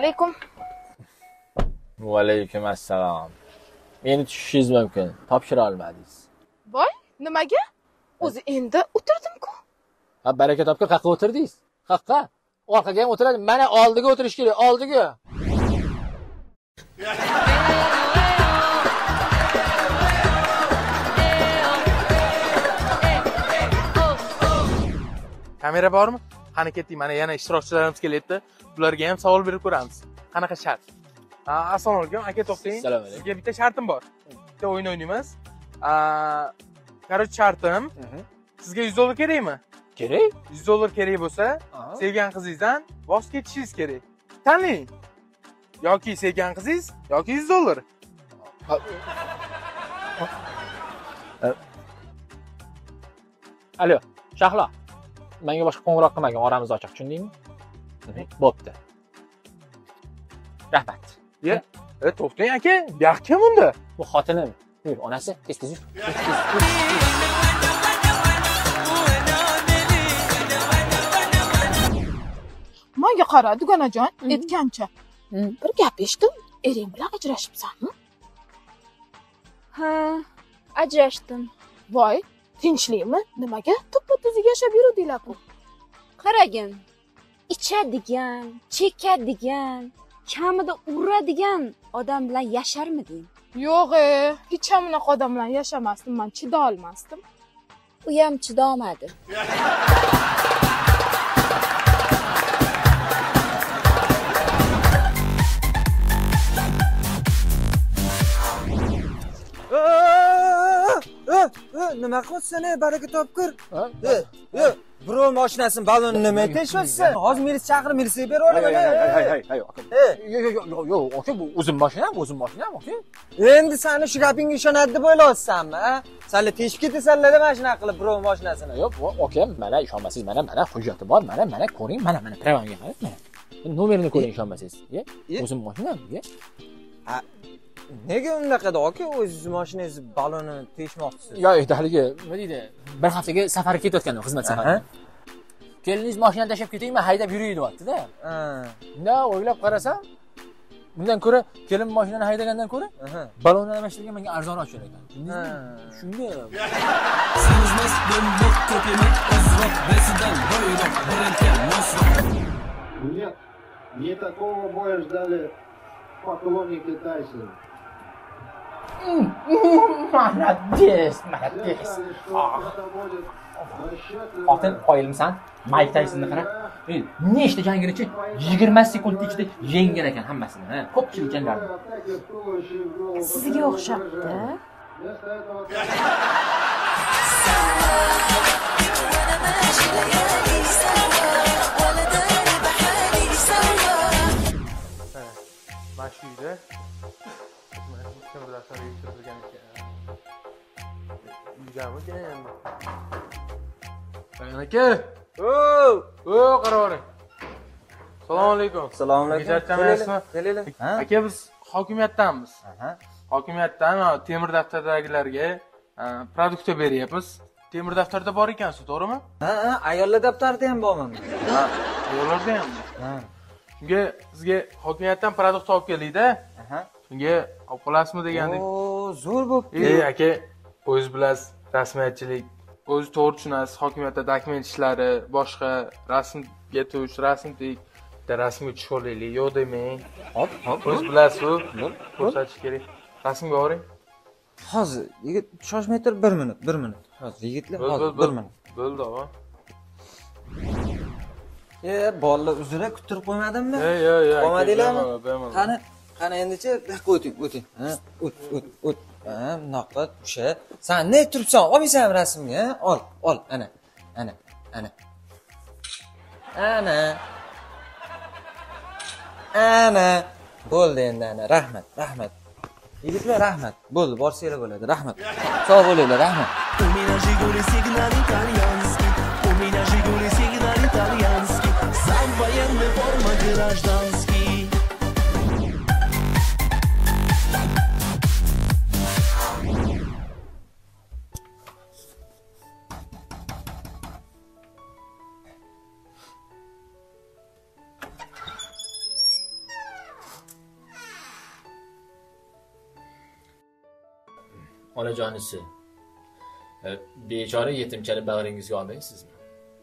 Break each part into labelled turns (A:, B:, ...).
A: alaykum.
B: Va alaykum assalom. Meni tushishingiz mumkin. Topshira olmadingiz.
A: Voy, nimaga? O'zi endi o'tirdim-ku.
B: Ha, baraka topga qayerga o'tirdingiz? Qayerga? Orqaga ham o'tiradi. Mana oldiga o'tirish kerak, oldiga.
C: Kamera bormi? Qani ketdik, mana yana ishtirokchilarimiz kelyapti. Bularga ham savol berib ko'ramiz. Qanaqa shart? Assalomu alaykum, aka to'xtang.
B: Assalomu alaykum.
C: Sizga bitta shartim bor. Bitta o'yin o'ynaymiz. Короче, shartim. Sizga $100 kerakmi?
B: Kerak?
C: $100 kerak bo'lsa, sevgan qizingizdan voz kechishingiz kerak. Tanlang. Yoki sevgan qizingiz, yoki $100.
B: Alo, Shahlo. Menga boshqa qo'ng'iroq qilmagin, oramiz ochiq, tushundingmi? Bo'pti. Rahmat.
C: To'xtang aka, bu yoq kim unda?
B: Bu xotinim. Yur, onasi, tez-tez yur.
A: Menga qara, Duganajon, aytgancha. Bir gap eshitdim. Ering bilan ajrashibsanmi?
D: Ha, ajrashdim.
A: Voy, tinchlikmi? Nimaga tuppa-tuzuk yashab yuruvdinglar-ku?
D: Qaragin. Ichadigan, chekadigan, kamida uradigan odam bilan yasharmiding?
A: Yo'q, hech ham unaqa odam bilan yashamasdim, men chida olmasdim.
D: U ham chidolmadi.
E: Nima qilyapsan, baraka topkir? Birov mashinasini balonini nima teshibsan? Hozir milis chaqirib, milisiya berib olaman.
B: Hay, yo'q, aka, bu o'zim mashinam, aka.
E: Endi seni shu gapingga ishonadi deb o'ylayapsanmi? Sanlar teshib ketasanlar mashina qilib birov mashinasini.
B: Yo'q, aka, mana ishonmasangiz, mana hujjati bor, mana ko'ring, mana pravanga qarang, mana. Nomerini ko'ring ishonmasangiz. O'zim mashinam,
E: Nega unaqada aka, o'zingiz mashinangiz balonini teshmoqchisiz?
B: Yo'q, haligi, nima deydi? Bir haftaga safarga ketayotgandim, xizmat safari. Keliningiz mashinani tashlab ketaymi, haydab yuring deyapti-da. Unda o'ylab qarasam, bundan ko'ra kelin mashinani haydagandan ko'ra, balonni almashtirgan menga arzonroq tushar ekan. Shunga Sizmas bo'mboq ko'pima o'zroq besidan boyroq birinchi masroq.
F: Не такого боя ждали поклонники Тайсона.
B: Молодец. Xotin qoyilmisan? Mike Taysonni qara. Nechta jangarichi 20 sekund ichida yenggan ekan hammasini. Ko'pchilik janglarni.
D: Sizga o'xshabdi.
C: Mashina. Kim bilan yurtirilgan ekan. Uydaman. Aka. Qaravering. Assalomu alaykum.
E: Assalomu alaykum.
C: Aka, biz hokimiyatdanmiz. Hokimiyatdan temir daftardagilarga produksiya beryapmiz. Temir daftarda bor ekansiz, to'g'rimi?
E: Ayollar daftarida ham bormi?
C: Ayollarda ham. Shunga sizga hokimiyatdan produkt olib keldik-da. Shunga olib qolasizmi degandik.
E: Zo'r bo'pti.
C: Aka, o'z bilasiz, rasmiyatchilik, o'z to'g'ri tushunasiz, hokimiyatda dokument ishlari, boshqa rasmga tush, rasm tik, bitta rasmga tushib olaylik, yo'q demang. Hop, o'z bilasiz, ko'rsatish kerak. Rasmga oling.
E: Hozir, yigit shoshmay tur, 1 minut. Hozir yigitlar, hozir 1 minut.
C: Bo'ldi, ava.
E: Bolalar uzra kuttirib qo'ymadimmi?
C: Yo'q.
E: Qo'ymadinglarmi? Qani endichi, o'ting. O't. Bunaqa o'sha. Sen ne turibsan? Olmaysan rasmga? Ol, ana. Ana. Bo'ldi endi ana. Rahmat. Yigitlar, rahmat. Bo'ldi, borsanglar bo'ladi. Rahmat. Sog' bo'linglar, rahmat.
B: Onajonisi. Bechora yetimchani bag'ringizga olmaysizmi?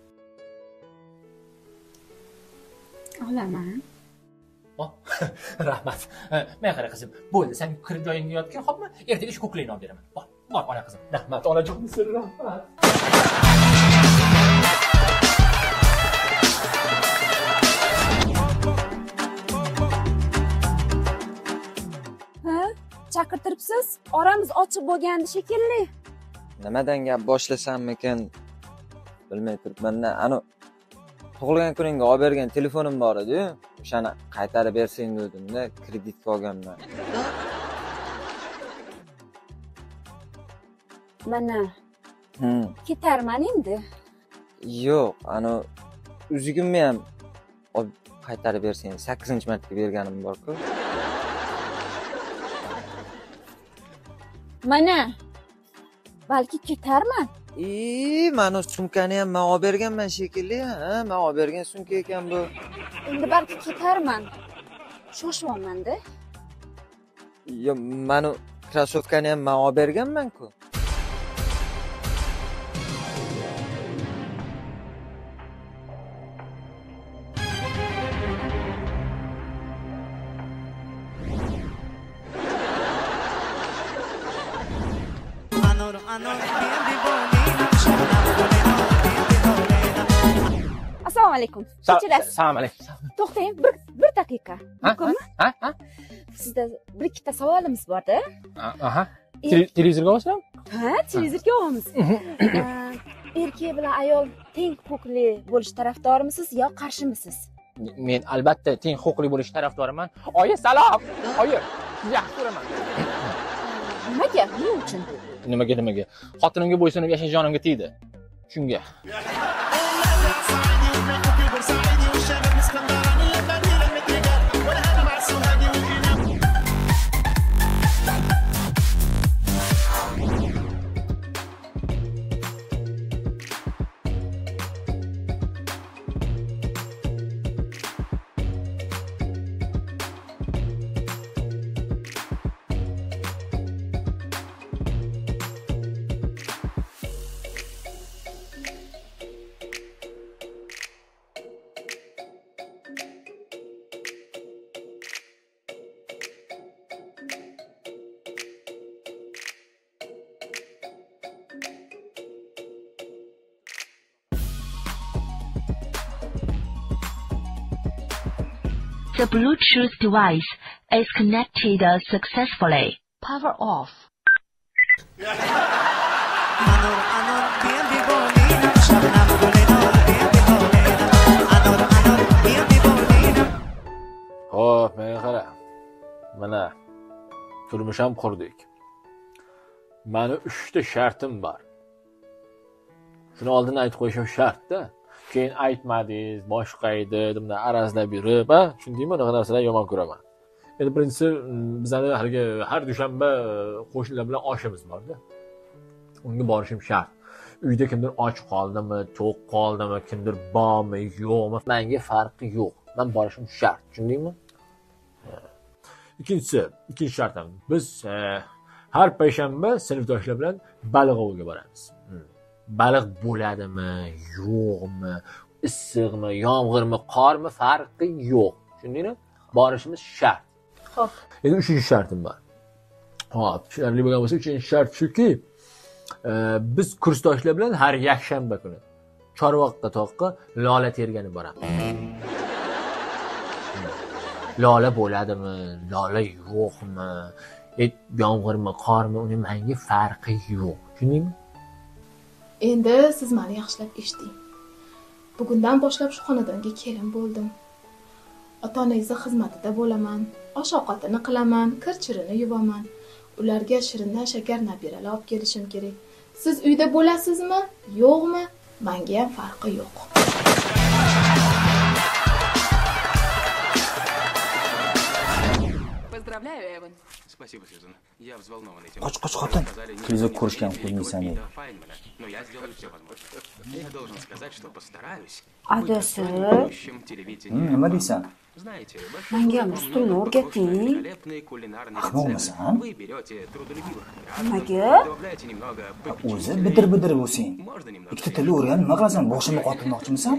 D: Olaman.
B: Rahmat. Men qara qizim, bo'ldi, sen kirib joyingga yotgin, xo'pmi? Ertaga shu ko'klayni olib beraman. Bor, ona qizim. Rahmat, onajonisi, rahmat.
D: Chaqirtiribsiz? Oramiz ochiq bo'lgandi shekilli.
E: Nimadan gap boshlasammikin? Bilmay turibman-da. Ana tug'ilgan kuningga olib bergan telefonim bor edi-yu, o'shani qaytarib bersang dedim-da, kreditga olganman.
D: Mana. Ketarman endi.
E: Yo'q, ana uzugimni ham olib qaytarib bersang, 8-martaga berganim bor-ku.
D: Mana. Balki ketarman.
E: Mana sumkani ham men olib berganman shekilli, ha? Men olib bergan sumka ekan bu.
D: Endi balki ketarman. Shoshyapman-da.
E: Yo, mana krossovkani ham men olib berganman-ku.
D: Assalomu alaykum. Kechirasiz.
B: Assalomu alaykum.
D: To'xtang, bir daqiqa. Mumkinmi?
B: Ha?
D: Sizda bir ikkita savolimiz bor-da.
B: Aha. Televizorga olsam?
D: Ha, televizorga olamiz. Erkak bilan ayol teng huquqli bo'lish tarafdormisiz yo qarshimisiz?
B: Men albatta teng huquqli bo'lish tarafdoriman. Oyi, salom. Oyi, yaxshi ko'raman.
D: Nimaga? Nima uchun?
B: Nimaga? Xotinimga bo'ysunib yashash jonimga tegdi. Shunga.
G: The Bluetooth device is connected successfully. Power off.
B: Xo'p, menga qara. Mana turmush ham qurdik. Meni 3 ta shartim bor. Shuni oldin aytib qo'yishim shart-da. Keyin aytmadingiz, boshqa edi, bunday arazlab yurib, ha? Tushundingmi? Unaqa narsalar yomon ko'raman. Endi birinchisi, bizning har dushanba qo'shnilar bilan oshimiz bor-da. Unga borishim shart. Uyda kimdir och qoldimi, to'q qoldimi, kimdir bormi, yo'qmi, menga farqi yo'q. Men borishim shart, tushundingmi? Ikkinchi shartim. Biz har payshanba sinfdoshlar bilan baliq oviga boramiz. Baliq bo'ladimi, yo'qmi, issiqmi, yomg'irmi, qormi, farqi yo'q. Tushundingmi? Borishimiz shart.
D: Xo'p.
B: Endi 3-chi shartim bor. Xo'p, tushunarli bo'lgan bo'lsa, 3-chi shart shuki, biz kursdoshlar bilan har yakshanba kuni Chorvoqqa toqqa lola tergani boramiz. Lola bo'ladimi, lola yo'qmi, yomg'irmi, qormi, uni menga farqi yo'q. Tushundingmi?
A: Endi siz meni yaxshilab eshiting. Bugundan boshlab shu xonadonga kelin bo'ldim. Ota-onangizning xizmatida bo'laman, osh-ovqatini qilaman, kir-chirini yuvaman. Ularga shirindan shakar nabiralar olib kelishim kerak. Siz uyda bo'lasizmi, yo'qmi, menga ham farqi yo'q.
H: Поздравляю, Эван. Спасибо, Сьюзан. Я взволнован этим.
I: Qoch xotin. Televizor ko'rishgan qo'ymaysan ey.
H: Но я сделаю все возможное. Я должен сказать, что постараюсь.
D: Adasi,
I: Nima deysan?
H: Знаете,
D: menga ham ustulni o'rgating.
H: великолепные кулинарные
I: Ahmoqmisan?
H: Вы берете трудолюбивых
D: Nimaga?
H: добавляете немного
I: O'zi bidir-bidir bo'lsang.
H: Можно немного.
I: Ikkita til o'rgan, nima qilasan? Boshimni qotirmoqchimisan?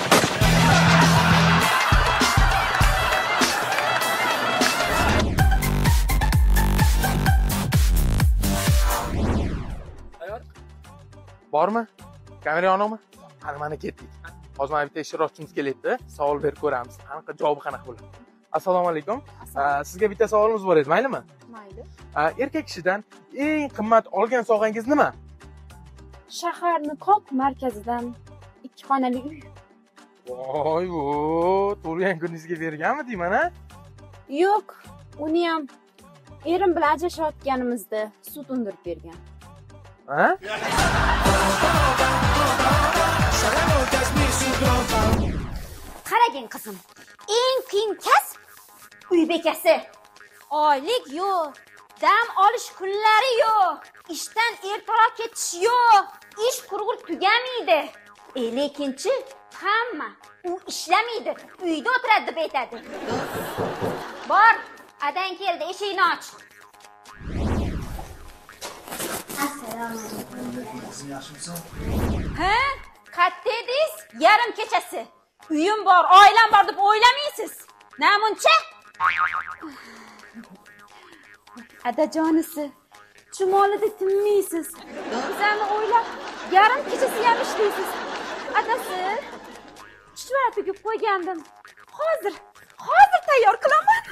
C: Bormi? Kamera yonimi? Qani mana ketdik. Hozir mana bitta ishtirokchimiz kelyapti. Savol berib ko'ramiz. Qanaqa javobi qanaqa bo'ladi? Assalomu alaykum. Sizga bitta savolimiz bor edi, maylimi?
D: Mayli.
C: Erkak kishidan eng qimmat olgan sovg'angiz nima?
D: Shaharni qoq markazidan 2 xonali uy.
C: Voy, tug'ilgan kuningizga berganmiding mana?
D: Yo'q, uni ham erim bilan ajrashayotganimizda sud undirib bergan.
C: Ha?
D: Qaragin qizim, eng qiyin kasb uy bekasi. Oylik yo'q, dam olish kunlari yo'q, ishdan ertaroq ketish yo'q, ish qurg'ur tugamaydi. Lekinchi hamma u ishlamaydi, uyda o'tiradi deb aytadi. Bor, adang keldi, eshikni och. Assalomu alaykum.
I: Yaxshimisan?
D: Ha? Qatta edingiz? Yarim kechasi. Uyim bor, oilam bor deb o'ylamaysiz. Namuncha? Adajonisi, chumolida tinmaysiz. Bizani o'ylab, yarim kechasi ham ishlaysiz. Adasi, chuchvara tugib qo'ygandim. Hozir tayyor qilaman.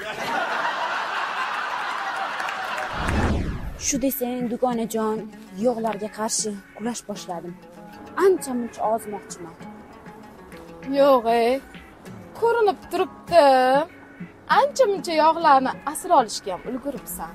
D: Shu desang, dugonajon, yog'larga qarshi kurash boshladim. Ancha-muncha ozmoqchiman.
A: Yo'q, ko'rinib turibdi. Ancha-muncha yog'larni asir olishga ham ulguribsan.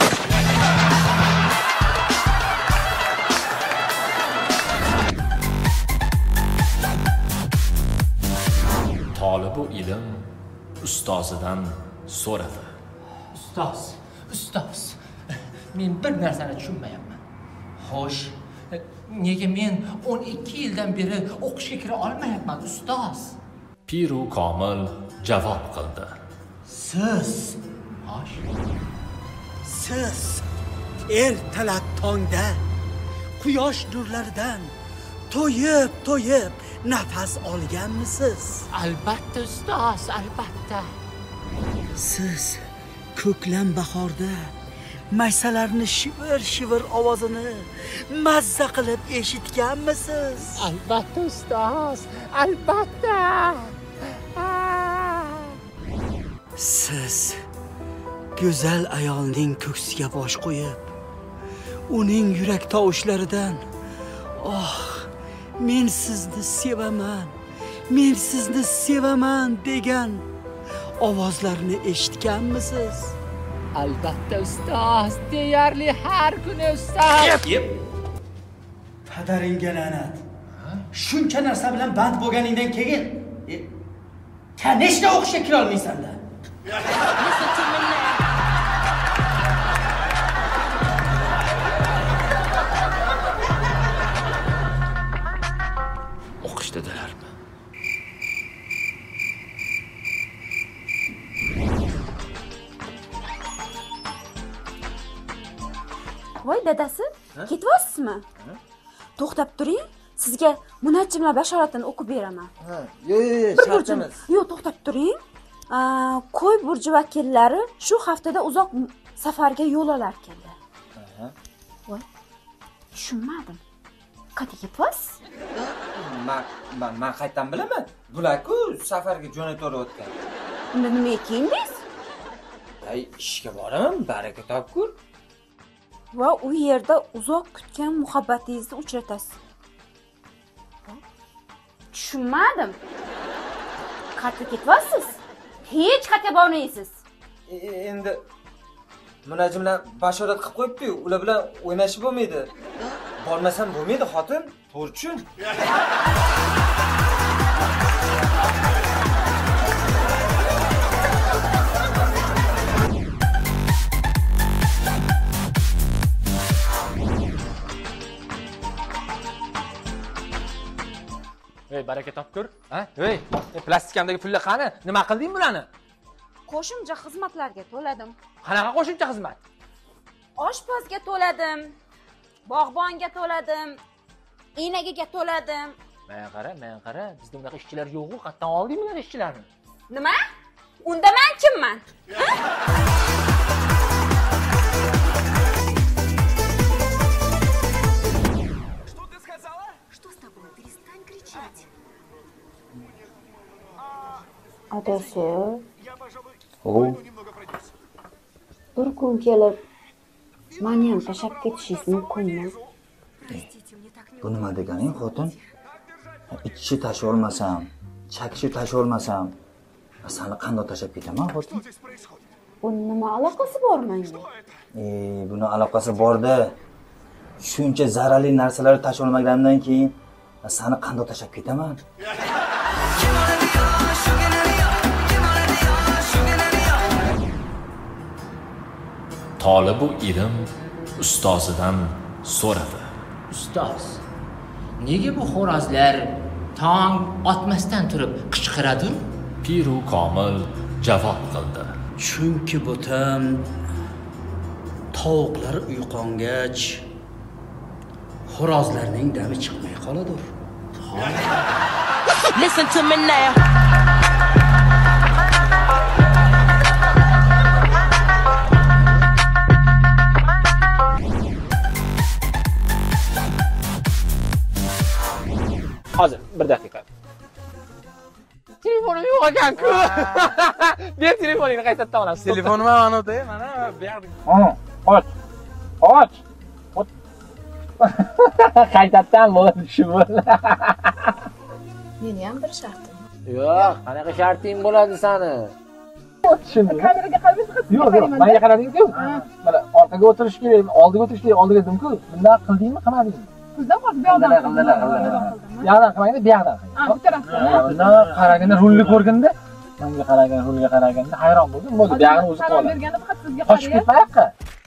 J: Tolibu ilm ustozidan so'radi.
B: Ustoz. Men bir narsani tushunmayapman. Xo'sh, nega men 12 yildan beri o'qishga kira olmayapman, ustoz?
J: Piru Komil javob qildi.
K: Siz ertalab tongda quyosh nurlaridan to'yib nafas olganmisiz?
B: Albatta, ustoz, albatta.
K: Siz ko'klam bahorda maysalarni shivir ovozini mazza qilib eshitganmisiz?
B: Albatta, ustoz, albatta.
K: Siz go'zal ayolning ko'ksiga bosh qo'yib, uning yurak tovushlaridan men sizni sevaman degan ovozlarni eshitganmisiz?
B: Albatta, ustoz, deyarli har kuni, ustoz.
K: Padaringga la'nat. Shuncha narsa bilan band bo'lganingdan keyin kanechta o'qishga kira olmaysan-da.
J: O'qish dedilarmi?
D: Voy dadasi, ketyapsizmi? To'xtab turing, sizga munajjimlar bashoratini o'qib beraman.
E: Yo'q, shart emas.
D: Yo'q, to'xtab turing. Qo'y burji vakillari shu haftada uzoq safarga yo'l olar ekanlar. Voy, tushunmadim. Qayerga ketyapsiz?
E: Men qayerdan bilaman? Bular-ku safarga jo'natorayotgan.
D: Unda nimaga kiyindingiz?
E: Ishga boraman, baraka topgur.
D: Va u yerda uzoq kutgan muhabbatingizni uchratasiz. Tushunmadim. Qayerga ketyapsiz? Hech qayerga bormaysiz.
E: Endi munajjimlar bashorat qilib qo'yibdi-yu, ular bilan o'ynashib bo'lmaydi. Bormasam bo'lmaydi, xotin. To'g'ri tushun.
B: baraka topkur. Ha? Hey, plastikamdagi pullar qani? Nima qilding bularni?
D: Qo'shimcha xizmatlarga to'ladim.
B: Qanaqa qo'shimcha xizmat?
D: Oshpazga to'ladim. Bog'bonga to'ladim. Enagiga to'ladim.
B: Men qara. Bizda unaqa ishchilar yo'q-ku. Qayerdan olding bular ishchilarni?
D: Nima? Unda men kimman?
L: Adasi,
I: O,
L: bir kun kelib meni ham tashlab ketishingiz mumkinmi?
I: bu nima deganing xotin? Ichishni tashlab olmasam, chakishni tashlab olmasam, seni qanday tashlab ketaman xotin?
L: Buni nima aloqasi bor menga?
I: Buni aloqasi bor-da. Shuncha zararli narsalarni tashlab olmagandan keyin seni qanday tashlab ketaman?
J: Tolibu ilm ustozidan so'radi.
M: Ustoz, nega bu xo'rozlar tong otmasdan turib qichqiradi?
J: Piru komil javob qildi.
K: Chunki butam tovuqlar uyg'ongach xo'rozlarning dami chiqmay qoladir.
G: Listen to me now.
B: Hozir, bir daqiqa. Telefonim yo'q ekan-ku. Men telefoningni qaytarib olaman.
C: Telefonim ham anoda, mana bu yerda.
B: Och. Qaytardan bo'ladi shu bo'ladi.
A: Meni ham bir shartim.
B: Yo'q, qanaqa sharting bo'ladi seni? Tushundim.
A: Kameraga qaraysiz.
B: Yo'q, menga qarading-ku. Mana orqaga o'tirish kerak, oldiga o'tirish kerak, oldiga dedim-ku. Bundan qildingmi, qilmadingmi?
A: Sizdan qo'rqib bu yoqdan
B: qildilar. Bu yoqdan qilmangda, bu yoqdan qiling.
A: Bu tarafdan.
B: Bundan qaraganda rulni ko'rganda, menga qaragan, rulga qaraganda hayron bo'ldim. Bo'ldi, bu yoqni o'zi qoldi.
A: Berganda faqat sizga
B: qochib ketmayapti.